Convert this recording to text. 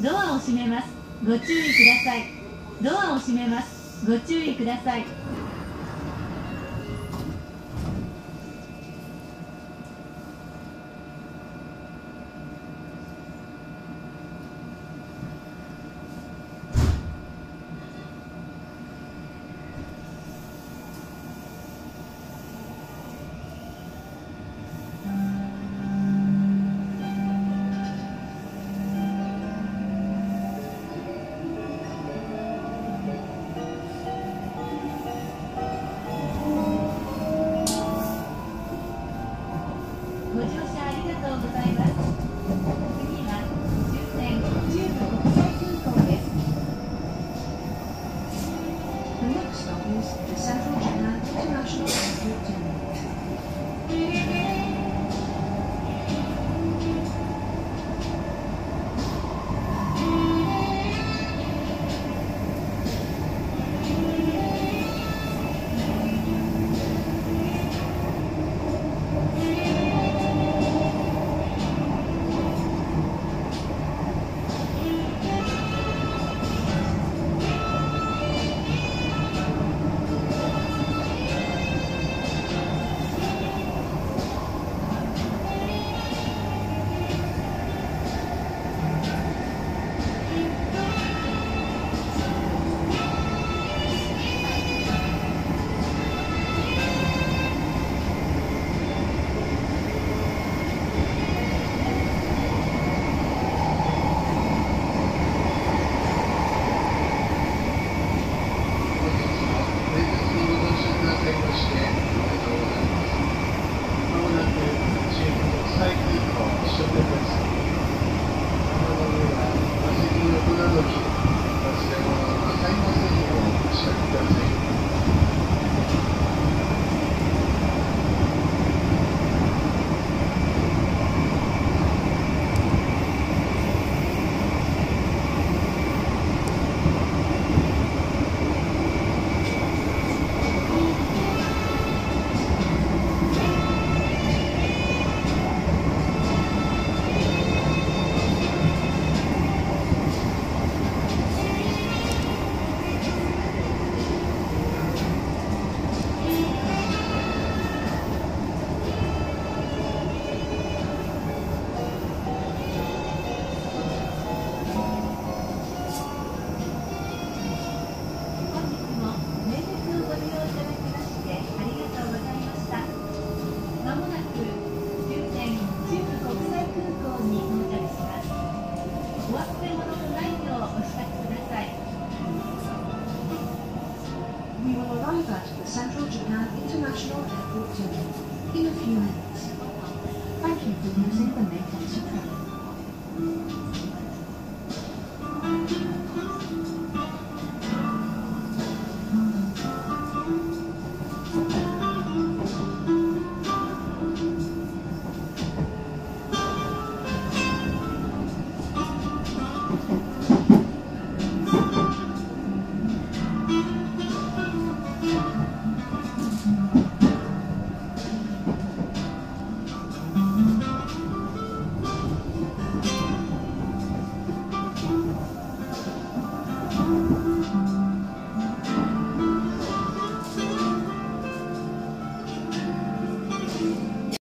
ドアを閉めます。ご注意ください。ドアを閉めます。ご注意ください。ご乗車ありがとうございます。次は終点中部国際空港です。 The next stop is the Central Japan International Airport Terminal. We will arrive at the Central Japan International Airport Terminal in a few minutes. Thank you for using the Meitex train.